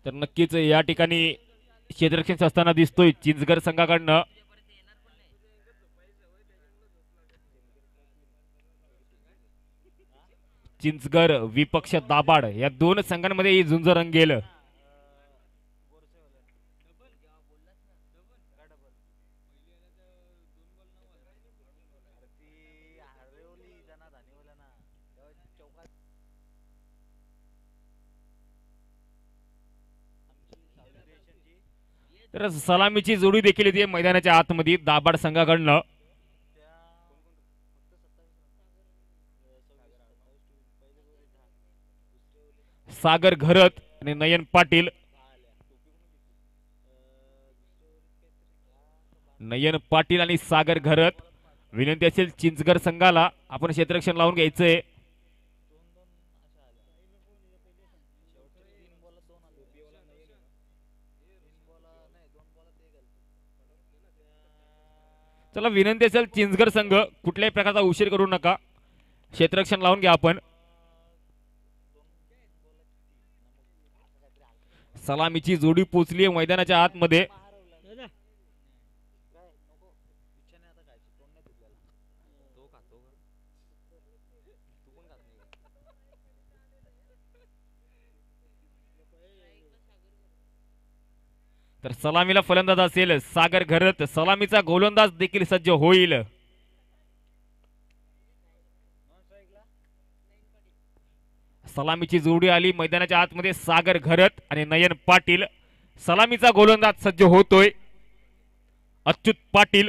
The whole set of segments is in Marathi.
तर नक्कीच या ठिकाणी क्षेत्ररक्षण असताना दिसतोय चिंचगड संघाकडनं. चिंचगड विपक्ष दाबाड या दोन संघांमध्ये ही झुंज रंगेल. तर सलामीची जोडी देखील येते मैदानाच्या आतमध्ये दाबाड संघाकडनं. सागर घरत आणि नयन पाटील. नयन पाटील आणि सागर घरत. विनंती असेल चिंचगड संघाला आपण क्षेत्ररक्षण लावून घ्यायचंय. चला विनंती असेल चिंचगड संघ कुठल्याही प्रकारचा उशीर करू नका, क्षेत्ररक्षण लावून घ्या आपण. सलामीची जोडी पोचली मैदानाच्या आतमध्ये. तर सलामीला फलंदाज असेल सागर घरत. सलामीचा गोलंदाज देखील सज्ज होईल. सलामीची जोडी आली मैदानाच्या आतमध्ये सागर घरत आणि नयन पाटील. सलामीचा गोलंदाज सज्ज होतोय अच्युत पाटील.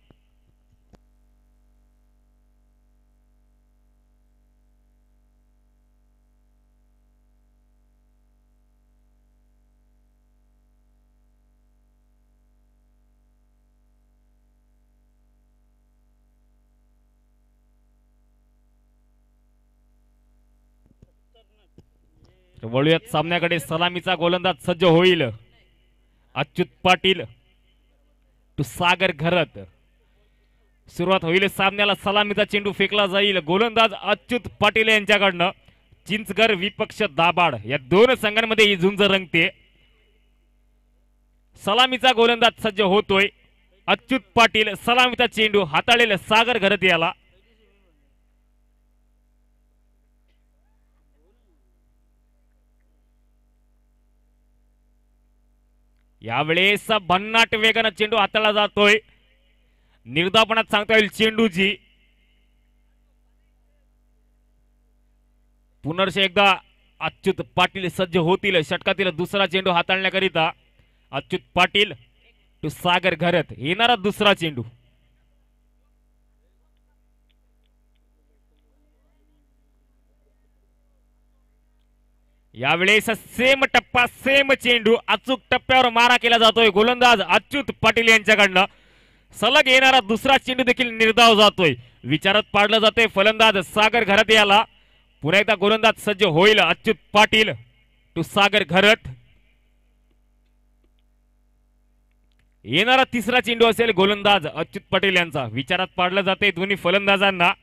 वळूयात सामन्याकडे. सलामीचा गोलंदाज सज्ज होईल अच्युत पाटील टू सागर घरत. सुरुवात होईल सामन्याला. सलामीचा चेंडू फेकला जाईल. गोलंदाज अच्युत पाटील यांच्याकडनं. चिंचगड विपक्ष दाबाड या दोन संघांमध्ये ही झुंज रंगते. सलामीचा गोलंदाज सज्ज होतोय अच्युत पाटील. सलामीचा चेंडू हाताळेल सागर घरत याला. यावेळेस भन्नाट वेगानं चेंडू हाताळला जातोय. निर्धावपणात सांगता येईल चेंडूची. पुनर्ष एकदा अच्युत पाटील सज्ज होतील षटकातील दुसरा चेंडू हाताळण्याकरिता. अच्युत पाटील टू सागर घरत. येणारा दुसरा चेंडू. यावेळेस सेम टप्पा सेम चेंडू. अचूक टप्प्यावर मारा केला जातोय गोलंदाज अच्युत पाटील यांच्याकडनं. सलग येणारा दुसरा चेंडू देखील निर्धाव जातोय. विचारात पाडलं जातोय फलंदाज सागर घरत याला. पुन्हा एकदा गोलंदाज सज्ज होईल अच्युत पाटील टू सागर घरत. येणारा तिसरा चेंडू असेल गोलंदाज अच्युत पाटील यांचा. विचारात पाडलं जाते दोन्ही फलंदाजांना.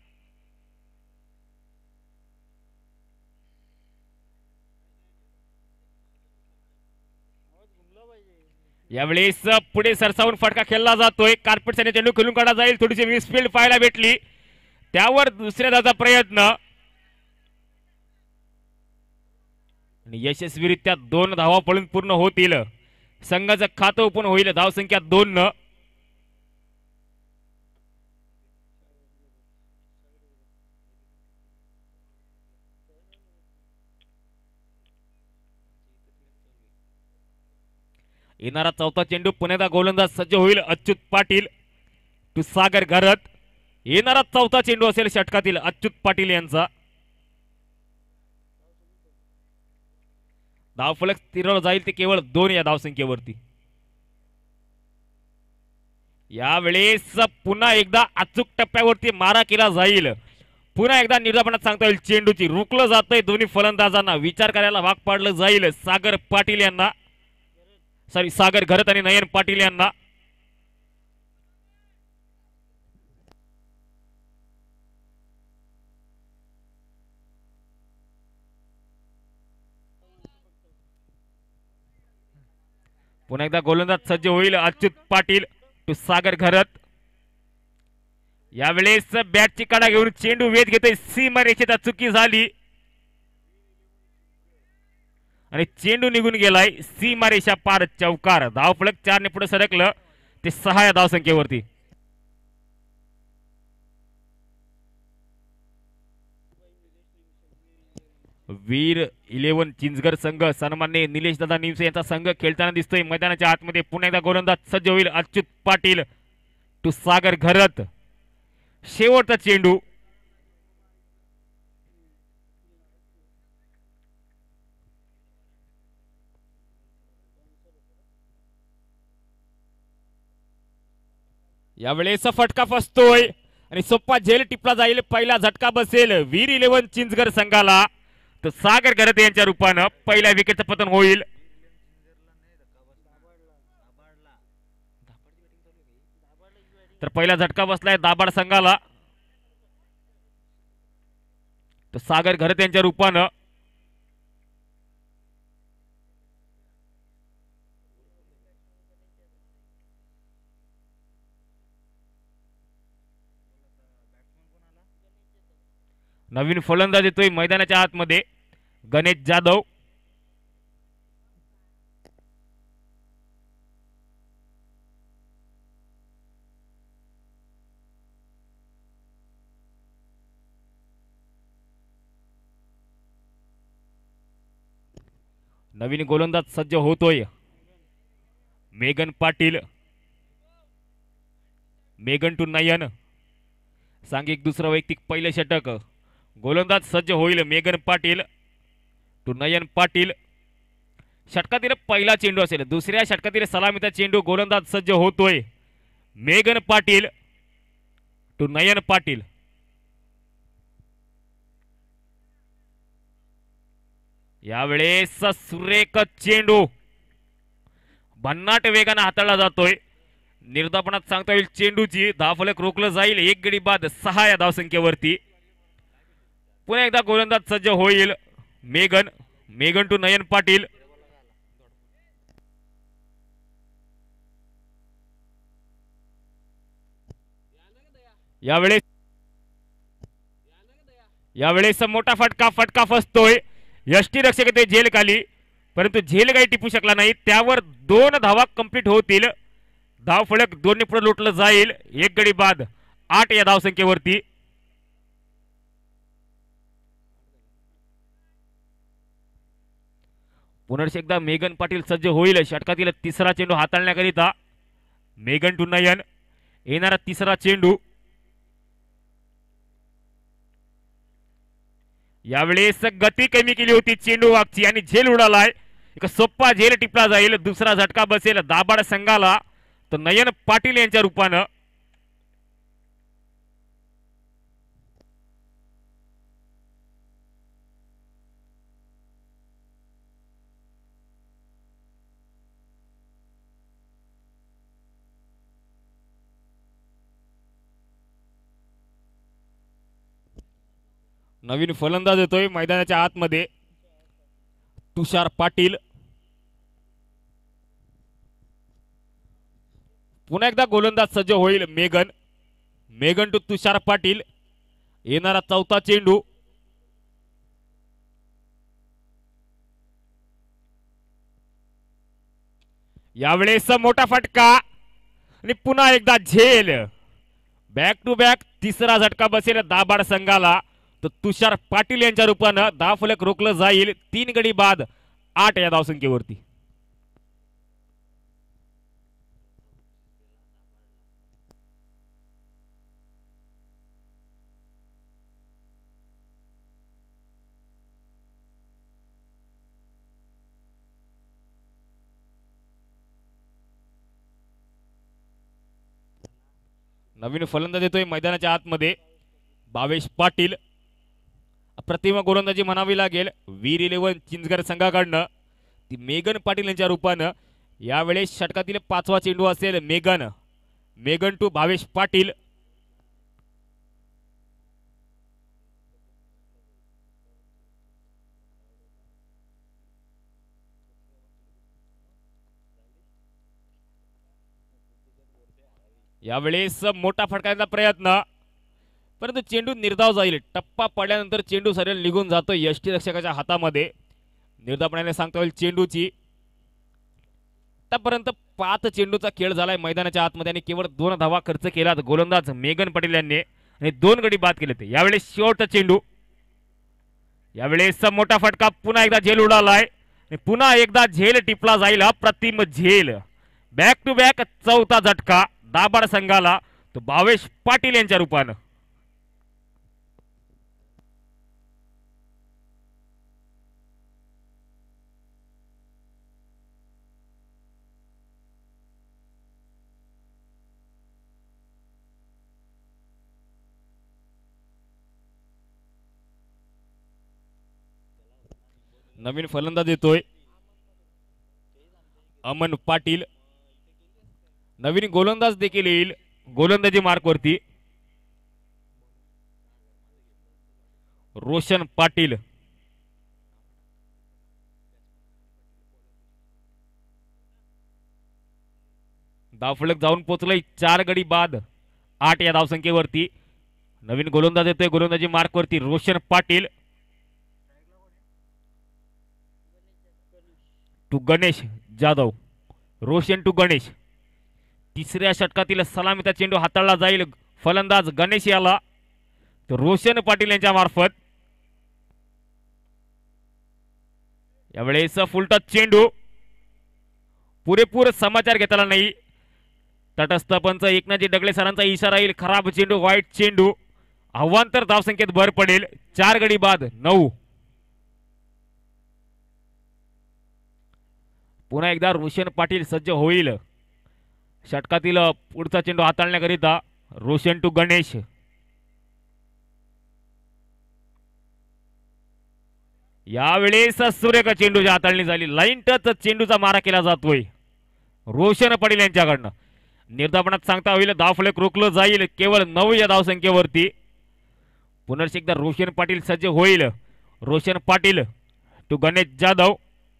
यावेळेस पुढे सरसावून फटका खेळला जातोय. कार्पेट साने चेंडू खेळून काढला जाईल. थोडीशी मिसफील्ड पाहायला भेटली. त्यावर दुसऱ्या धाचा प्रयत्न यशस्वीरित्या 2 धावा पळून पूर्ण होतील. संघाचं खातं ओपन होईल धावसंख्या 2 न. येणारा चौथा चेंडू पुण्याचा गोलंदाज सज्ज होईल अच्युत पाटील टू सागर घरत. येणारा चौथा चेंडू असेल षटकातील अच्युत पाटील यांचा. धावफलक स्थिर जाईल ते केवळ 2 या धावसंख्येवरती. यावेळेस पुन्हा एकदा अचूक टप्प्यावरती मारा केला जाईल. पुन्हा एकदा निर्धावपणात सांगता येईल चेंडूची. रोखलं जातंय दोन्ही फलंदाजांना. विचार करायला भाग पाडलं जाईल सागर पाटील यांना. सागर घरत आणि नयन पाटील यांना. पुन्हा एकदा गोलंदाज सज्ज होईल अच्युत पाटील टू सागर घरत. यावेळेस बॅटची कडा घेऊन चेंडू वेध घेतोय सीमारेषेत चुकी झाली आणि चेंडू निघून गेलाय सीमारेषा पार. चौकार. धावफलक 4 ने पुढे सरकलं ते 6 या धावसंख्येवरती. वीर 11 चिंचगड संघ सन्माननीय निलेश दादा निमसे यांचा संघ खेळताना दिसतोय मैदानाच्या आतमध्ये. पुन्हा एकदा गोलंदाज सज्ज होईल अच्युत पाटील टू सागर घरत. शेवटचा चेंडू. यावेळेस फटका फसतोय आणि सोप्पा झेल टिपला जाईल. पहिला झटका बसेल वीर 11 चिंचगड संघाला. तर सागर घरत यांच्या रूपानं पहिल्या विकेटचं पतन होईल. तर पहिला झटका बसलाय दाभाड संघाला. तर सागर घरत यांच्या रूपानं नवीन फलंदाज येतोय मैदानाच्या आतमध्ये गणेश जाधव. नवीन गोलंदाज सज्ज होतोय मेघन पाटील. मेघन टू नयन. सांघिक दुसरा वैयक्तिक पहिले षटक. गोलंदाज सज्ज होईल मेघन पाटील टू नयन पाटील. षटकातील पहिला चेंडू असेल. दुसऱ्या षटकातील सलामीचा चेंडू. गोलंदाज सज्ज होतोय मेघन पाटील टू नयन पाटील. यावेळेस सुरेख चेंडू भन्नाट वेगाने हाताळला जातोय. निर्धापनात सांगता येईल चेंडूची. धावफलक रोखलं जाईल. 1 गडी बाद 6 या धावसंख्येवरती. पुन्हा एकदा गोलंदाज सज्ज होईल मेघन टू नयन पाटील. यावेळेस मोठा फटका फसतोय. यष्टीरक्षक ते झेल खाली परंतु झेल काही टिपू शकला नाही. त्यावर 2 धावा कंप्लीट होतील. धावफलक 2 ने पुढे लोटलं जाईल. 1 गडी बाद 8 या धावसंख्येवरती. पुनर्श एकदा मेघन पाटील सज्ज होईल षटकातील तिसरा चेंडू हाताळण्याकरिता. मेघन टू नयन. येणारा तिसरा चेंडू. यावेळेस गती कमी केली होती चेंडू वागची आणि झेल उडालाय. एक सोप्पा झेल टिपला जाईल. दुसरा झटका बसेल दाभाड संघाला. तर नयन पाटील यांच्या रूपानं. नवीन फलंदाज येतोय मैदानाच्या आतमध्ये तुषार पाटील. पुन्हा एकदा गोलंदाज सज्ज होईल मेघन टू तुषार पाटील. येणारा चौथा चेंडू. यावेळेस मोठा फटका आणि पुन्हा एकदा झेल. बॅक टू बॅक तिसरा झटका बसेल दाभाड संघाला. तर तुषार पाटील यांच्या रूपानं धावफलक रोखलं जाईल. 3 गडी बाद 8 या धावसंख्येवरती. नवीन फलंदाज येतोय मैदानाच्या आतमध्ये भावेश पाटील. अप्रतिम गोलंदाजी म्हणावी लागेल वीर 11 चिंचगड संघाकडनं. ती मेघन पाटील यांच्या रूपानं. यावेळेस षटकातील 5वा चेंडू असेल मेघन टू भावेश पाटील. यावेळेस मोठा फटकायचा प्रयत्न, परंतु चेंडू निर्धाव जाईल. टप्पा पडल्यानंतर चेंडू सरळ निघून जातो यष्टीरक्षकाच्या हातामध्ये. निर्धावपणाने सांगता येईल चेंडूची. आतापर्यंत 5 चेंडूचा खेळ झालाय मैदानाच्या आतमध्ये आणि केवळ 2 धावा खर्च केला गोलंदाज मेगन पटेल यांनी आणि 2 गडी बाद केले. यावेळेस शेवटचा चेंडू. यावेळेस मोठा फटका, पुन्हा एकदा झेल उडालाय आणि पुन्हा एकदा झेल टिपला जाईल. अप्रतिम झेल. बॅक टू बॅक चौथा झटका दाभाड संघाला, तो भावेश पाटील यांच्या रूपानं. नवीन फलंदाज येतोय अमन पाटील. नवीन गोलंदाज देखील येईल गोलंदाजी मार्कवरती. रोशन पाटील. धावफलक जाऊन पोहोचलंय 4 गडी बाद 8 या धावसंख्येवरती. नवीन गोलंदाज येतोय गोलंदाजी मार्कवरती रोशन पाटील. टू गणेश जाधव. रोशन टू गणेश. तिसऱ्या षटकातील सलामीचा चेंडू हाताळला जाईल फलंदाज गणेश याला, तर रोशन पाटील यांच्या मार्फत. यावेळेस फुलटच चेंडू. पुरेपूर समाचार घेतला नाही. तटस्थ पंच एकनाथजी डगळे सरांचा इशारा येईल. खराब चेंडू, वाईट चेंडू. अवांतर धावसंख्येत भर पडेल. 4 गडी बाद 9. पुन्हा एकदा रोशन पाटील सज्ज होईल षटकातील पुढचा चेंडू हाताळण्याकरिता. रोशन टू गणेश. यावेळेस सुरेख चेंडूची हाताळणी झाली. लाईन टच चेंडूचा मारा केला जातोय रोशन पाटील यांच्याकडनं. निर्धावपणात सांगता होईल धावफलक रोखलं जाईल केवळ 9 या धावसंख्येवरती. पुनर्श एकदा रोशन पाटील सज्ज होईल. रोशन पाटील टू गणेश जाधव.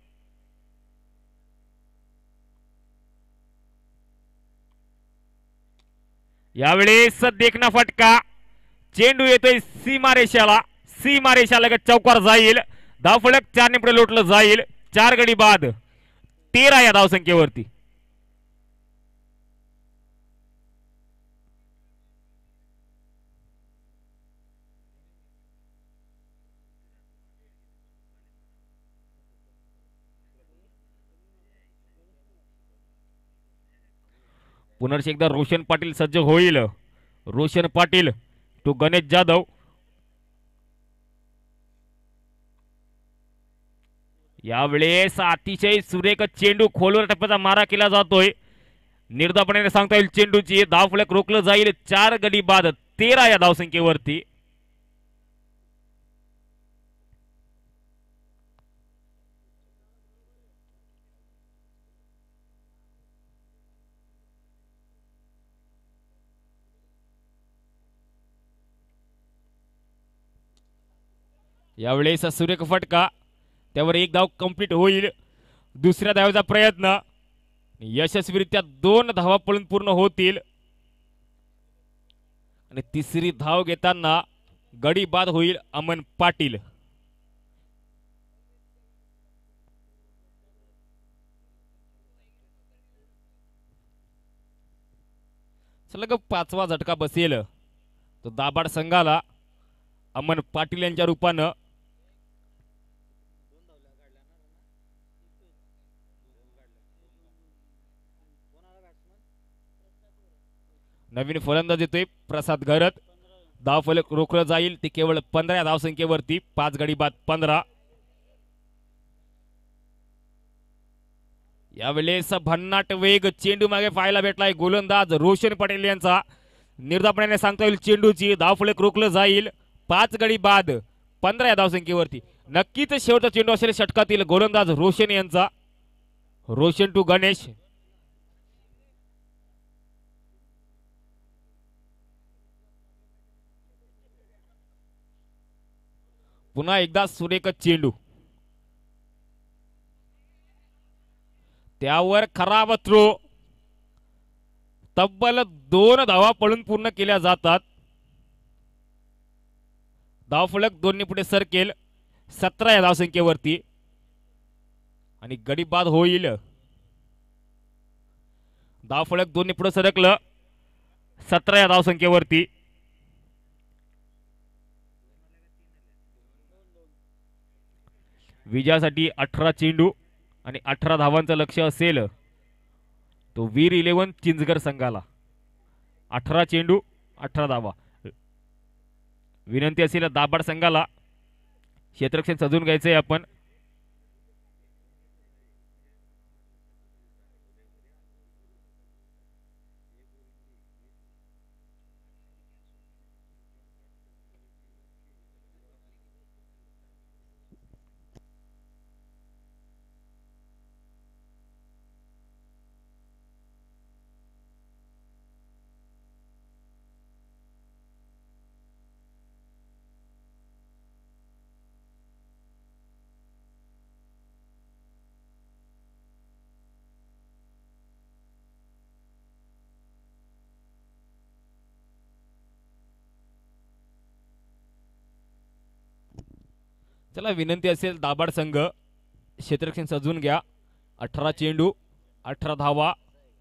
यावेळेस देखना फटका. चेंडू येतोय सीमारेषाला. सीमारेषालगत चौकार जाईल. धावफलक 4 ने पुढे लोटलं जाईल. 4 गडी बाद 13 या धावसंख्येवरती. पुनर्श एकदा रोशन पाटील सज्ज होईल. रोशन पाटील टू गणेश जाधव. यावेळेस अतिशय सुरेख चेंडू खोलवर टप्प्याचा मारा केला जातोय. निर्धावपणाने सांगता येईल चेंडूची. धावफलक रोखलं जाईल. 4 गडी बाद 13 या धावसंख्येवरती. यावेळेस सुरेख फटका. त्यावर 1 धाव कंप्लीट होईल. दुसऱ्या धावेचा प्रयत्न यशस्वीरित्या 2 धावा पळून पूर्ण होतील आणि तिसरी धाव घेताना गडी बाद होईल अमन पाटील. सलग 5वा झटका बसेल तो दाभाड संघाला अमन पाटील यांच्या रूपानं. नवीन फलंदाज येतोय प्रसाद घरत. धावफलक रोखलं जाईल ते केवळ 15 धावसंख्येवरती. 5 गडी बाद 15. यावेळेस भन्नाट वेग. चेंडू मागे पाहायला भेटलाय गोलंदाज रोशन पटेल यांचा. निर्धावपणाने सांगता येईल चेंडूची. धावफलक रोखलं जाईल. 5 गडी बाद 15 या धावसंख्येवरती. नक्कीच शेवटचा चेंडू असेल षटकातील गोलंदाज रोशन यांचा. रोशन टू गणेश. पुन्हा एकदा सुरेख चेंडू. त्यावर खराब थ्रो. तब्बल 2 धावा पळून पूर्ण केल्या जातात. धावफलक 2 पुढे सरकेल 17 या धावसंख्येवरती आणि गडी बाद होईल. धावफलक 2 पुढे सरकलं 17 या धावसंख्येवरती. विजयासाठी 18 चेंडू आणि 18 धावांचं लक्ष्य असेल तो वीर 11 चिंचगड संघाला. 18 चेंडू 18 धावा. विनंती असेल दाभाड संघाला क्षेत्ररक्षण सजून घ्यायचंय आपण. चला विनंती असेल दाभाड संघ क्षेत्ररक्षण सजून घ्या. 18 चेंडू 18 धावा.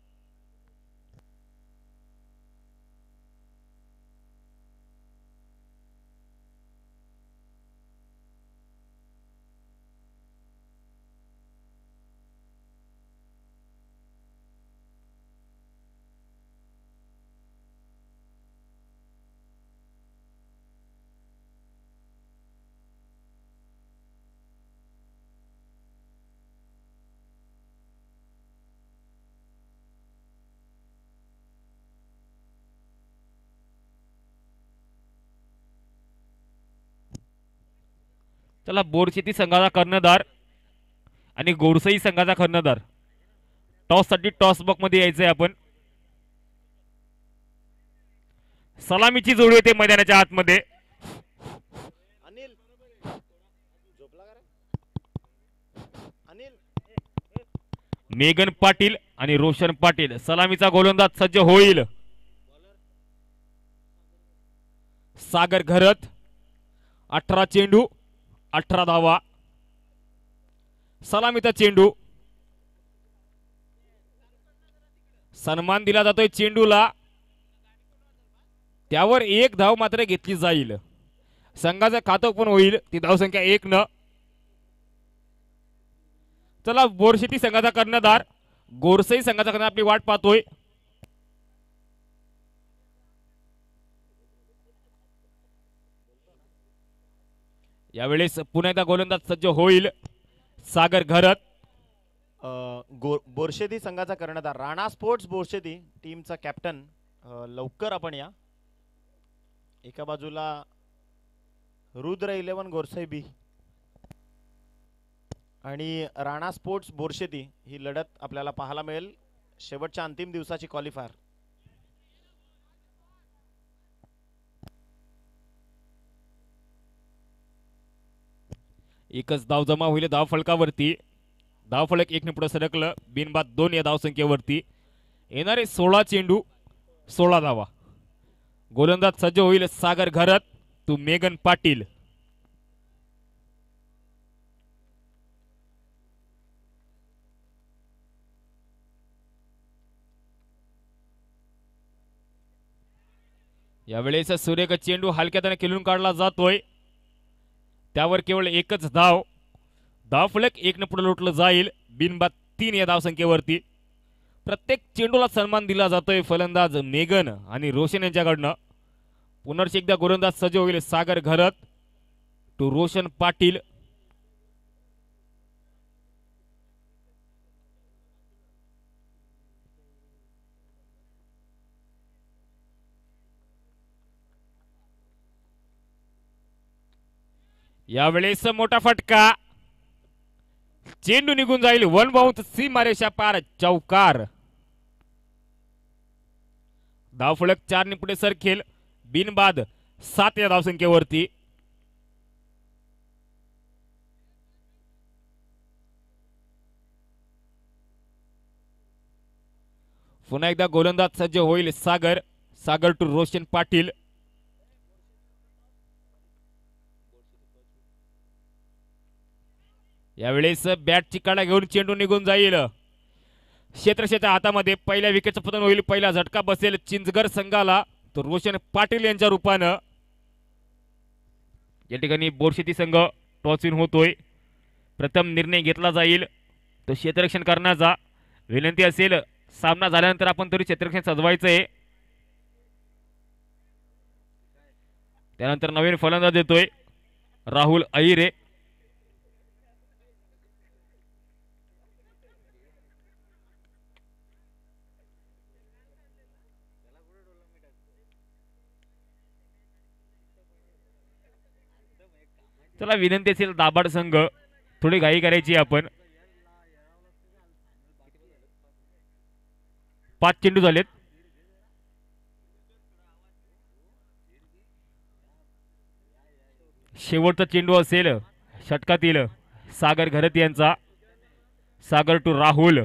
चला बोरशेती संघाचा कर्णधार आणि गोरसई संघाचा कर्णधार टॉस साठी टॉस बॉक्स मध्ये यायचंय आपण. सलामीची जोडी येते मैदानाच्या आतमध्ये. मेघन पाटील आणि रोशन पाटील सलामीचा गोलंदाज सज्ज होईल. सागर घरत 18 चेंडू 18 धावा. सलामीचा चेंडू. सन्मान दिला जातोय चेंडूला. त्यावर 1 धाव मात्र घेतली जाईल. संघाचं खातं पण होईल ती धावसंख्या 1 न. चला बोरशेती संघाचा कर्णधार गोरसई संघाचा कर्णधार आपली वाट पाहतोय. यावेळेस पुन्हा एकदा गोलंदाज सज्ज होईल सागर घरत. बोरशेती संघाचा कर्णधार राणा स्पोर्ट्स बोरशेती टीमचा कॅप्टन लवकर आपण या. एका बाजूला रुद्र 11 गोरसई बी आणि राणा स्पोर्ट्स बोरशेती ही लढत आपल्याला पाहायला मिळेल शेवटच्या अंतिम दिवसाची क्वालिफायर. एकच धाव जमा होईल धाव फलकावरती. धाव फलक 1 ने पुढे सरकलं. बिनबाद 2 या धाव संख्येवरती. येणारे 16 चेंडू 16 धावा. गोलंदाज सज्ज होईल सागर घरत तू मेघन पाटील. यावेळेस सूर्यक चेंडू हलक्याने खेळून काढला जातोय. त्यावर केवळ एकच धाव. धाव फलक 1 ने पुढे लोटलं जाईल. बिनबाद 3 या धाव संख्येवरती. प्रत्येक चेंडूला सन्मान दिला जातोय फलंदाज मेघन आणि रोशन यांच्याकडनं. पुनर्च एकदा गोलंदाज सज्ज होईल सागर घरत टू रोशन पाटील. यावेळेस मोठा फटका. चेंडू निघून जाईल. 1 बाउंस सीमारेषा पार चौकार. धावफलक 4 ने पुढे सरकेल. बिनबाद 7 या धावसंख्येवरती. पुन्हा एकदा गोलंदाज सज्ज होईल सागर. सागर टू रोशन पाटील. यावेळेस बॅटची काढा घेऊन चेंडू निघून जाईल. क्षेत्रक्षेच्या हातामध्ये पहिल्या विकेटचं पतन होईल. पहिला झटका बसेल चिंचगड संघाला, तो रोशन पाटील यांच्या रूपानं. या ठिकाणी बोरशेती संघ टॉस इन होतोय. प्रथम निर्णय घेतला जाईल तो क्षेत्ररक्षण करण्याचा. विनंती असेल सामना झाल्यानंतर आपण तरी क्षेत्ररक्षण सजवायचंय. त्यानंतर नवीन फलंदाज येतोय राहुल अहिरे. चला विनंती असेल दाभाड संघ थोडी घाई करायची आपण. 5 चेंडू झालेत. शेवटचा चेंडू असेल षटकातील सागर घरत यांचा. सागर टू राहुल.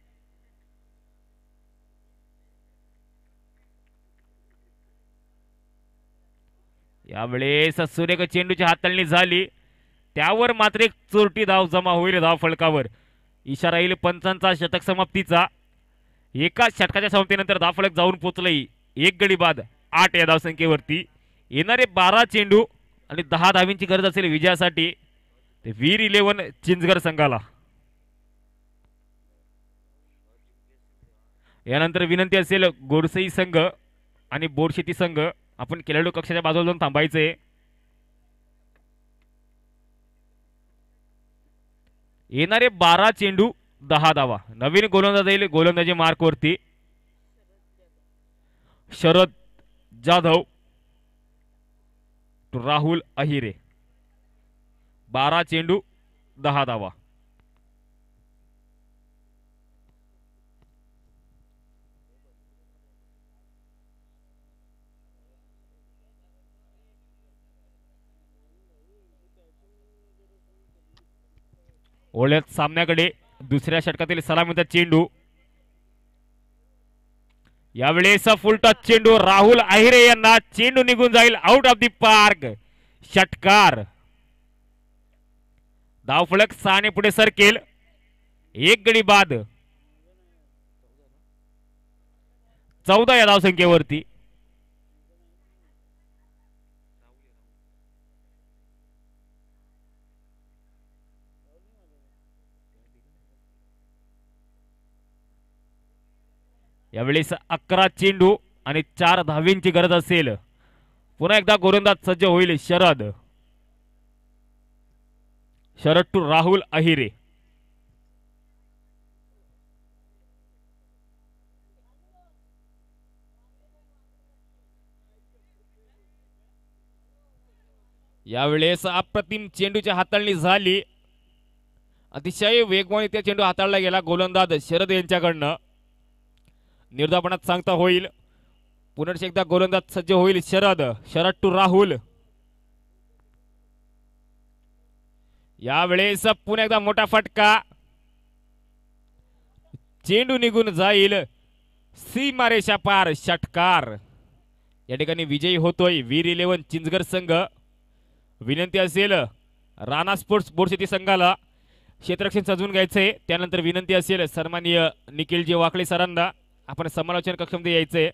यावेळेस सुरेख चेंडूची हाताळणी झाली. त्यावर मात्र एक चोरटी धाव जमा होईल धाव फलकावर. इशारा येईल पंचांचा शतक समाप्तीचा. एका षटकाच्या समाप्तीनंतर धाव फलक जाऊन पोचलंय 1 गडी बाद 8 या धावसंख्येवरती. येणारे 12 चेंडू आणि 10 धावींची गरज असेल विजयासाठी ते वीर 11 चिंचगड संघाला. यानंतर विनंती असेल गोरसई संघ आणि बोरशेती संघ आपण खेळाडू कक्षाच्या बाजूला जाऊन थांबायचंय. येणारे 12 चेंडू 10 धावा. नवीन गोलंदाज येईल गोलंदाजी मार्कवरती. शरद जाधव टू राहुल अहिरे. 12 चेंडू 10 धावा. ओळ्यात सामन्याकडे दुसऱ्या षटकातील सलामीचा चेंडू. यावेळेस फुल टच चेंडू राहुल अहिरे यांना. चेंडू निघून जाईल आउट ऑफ दी पार्क. षटकार. धावफलक 6 ने पुढे सरकेल. 1 गडी बाद 14 या धावसंख्येवरती. यावेळेस 11 चेंडू आणि 4 धावींची गरज असेल. पुन्हा एकदा गोलंदाज सज्ज होईल शरद. शरद टू राहुल अहिरे. यावेळेस अप्रतिम चेंडूची हाताळणी झाली. अतिशय वेगवान त्या चेंडू हाताळला गेला गोलंदाज शरद यांच्याकडनं. निर्धापणात सांगता होईल. पुनर्श एकदा गोलंदाज सज्ज होईल शरद. शरद टू राहुल. यावेळेस पुन्हा एकदा मोठा फटका. चेंडू निघून जाईल सीमारेषा पार. षटकार. या ठिकाणी विजयी होतोय वीर 11 चिंचगड संघ. विनंती असेल राणा स्पोर्ट्स बोरशेती संघाला क्षेत्ररक्षण सजवून घ्यायचंय. त्यानंतर विनंती असेल सन्माननीय निखिलजी वाकळे सरांना आपण समालोचन कक्षामध्ये यायचंय.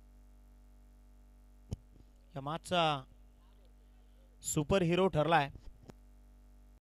या मॅचचा सुपर हिरो ठरलाय